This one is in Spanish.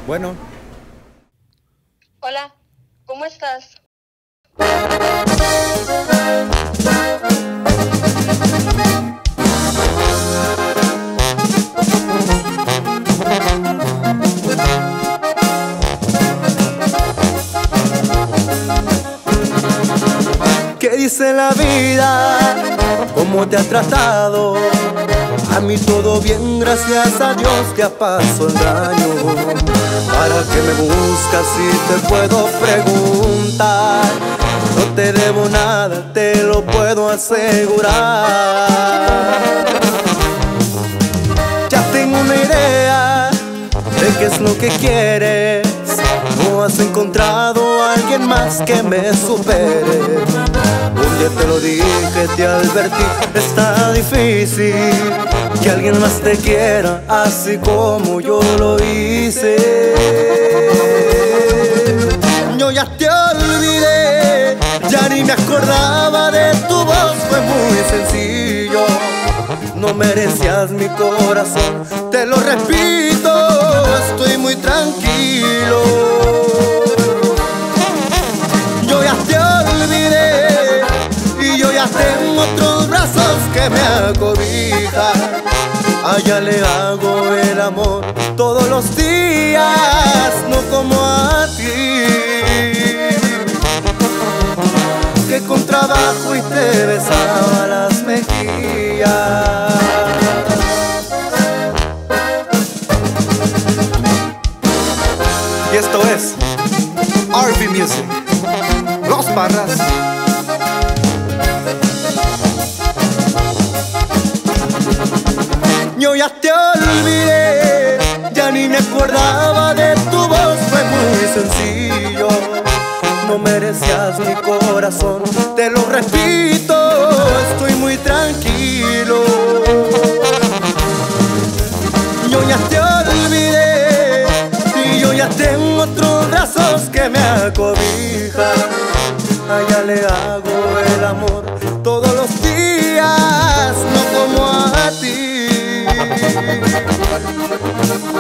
Bueno, Hola, ¿cómo estás? ¿qué dice la vida? ¿Cómo te ha tratado? A mí todo bien, gracias a Dios, ya pasó el daño. ¿Para qué me buscas si te puedo preguntar? No te debo nada, te lo puedo asegurar. Ya tengo una idea de qué es lo que quieres. No has encontrado a alguien más que me supere. Un día te lo dije, te advertí, está difícil que alguien más te quiera así como yo lo hice. Yo ya te olvidé, ya ni me acordaba de tu voz, fue muy sencillo. No merecías mi corazón, te lo repito, estoy muy tranquilo. Yo ya te olvidé y yo ya tengo otros brazos que me acobijan. Allá le hago el amor todos los días, no como a ti, que con trabajo y te besaba las mejillas. Y esto es RB Music, Los Parras. Yo ya te olvidé, ya ni me acordaba de tu voz, fue muy sencillo. No merecías mi corazón, te lo repito, estoy muy tranquilo. Yo ya te olvidé y yo ya tengo otros brazos que me acobijan. Allá le hago el amor todos los días, no como a ti.